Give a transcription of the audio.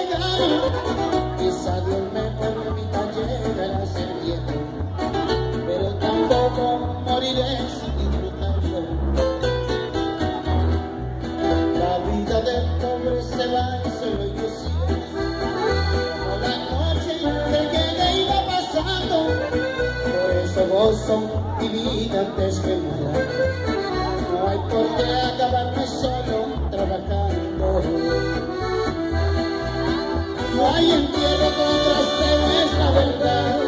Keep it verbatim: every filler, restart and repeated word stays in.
llegado. Quizá Dios me permita llegar a ser viejo, pero tampoco moriré sin disfrutarlo. La vida del pobre se va y solo yo sigo. Como la noche que llega y va pasando, por eso gozo mi vida antes que muera. No hay por qué acabarme solo trabajando. No hay entierro con trasteo, es la verdad.